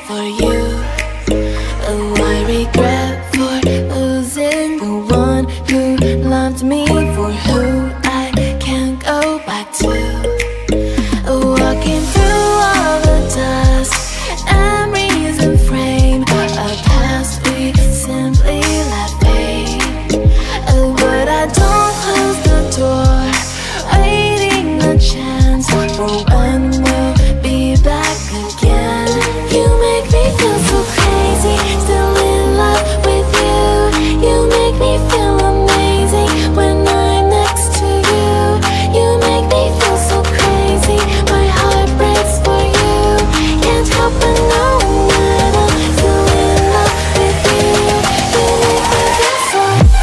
for you. Oh, I regret for losing the one who loved me, for who I can't go back to. Walking through all the dust, memories and frame, a past we simply let fade. Oh, but I don't close the door, waiting a chance for when we'll be back again. You make me feel so crazy, still in love with you. You make me feel amazing when I'm next to you. You make me feel so crazy, my heart breaks for you. Can't help but know that I'm still in love with you. You make me feel so.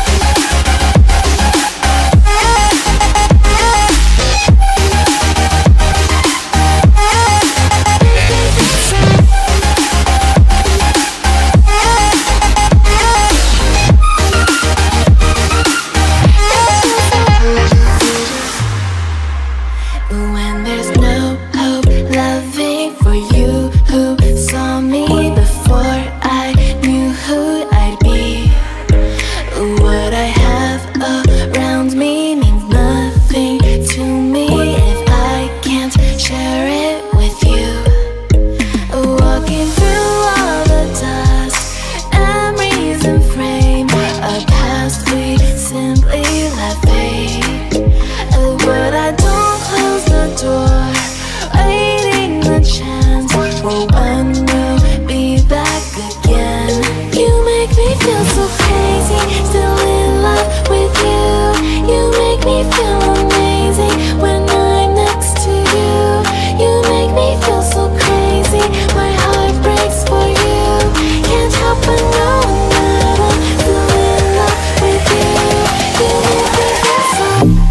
When there's no hope, loving for you who saw me before I knew who I'd be. What I have around me means nothing to me if I can't share it with you. Walking through all the dust, memories and frame, a past we simply let fade. But I don't close the door, waiting the chance for when we'll be back again. You make me feel so crazy, still in love with you. You make me feel amazing when I'm next to you. You make me feel so crazy, my heart breaks for you. Can't help but know that I'm still in love with you. You make me feel so.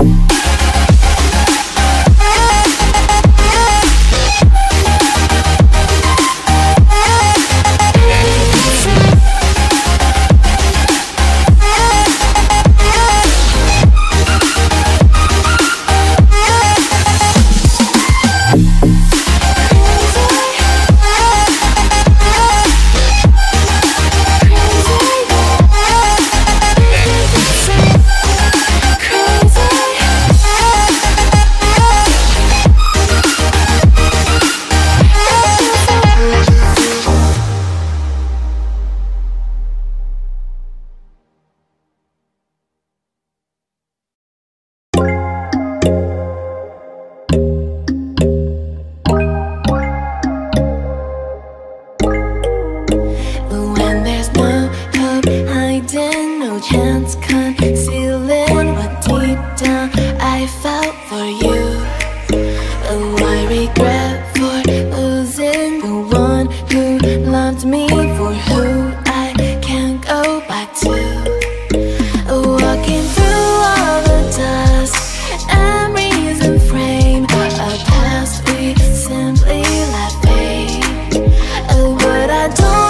When there's no hope hiding, no chance concealing what deep down I felt for you. Oh, I regret for losing the one who loved me, for who I can't go back to. Walking through all the dust, memories and frame, a past we simply let fade. But I don't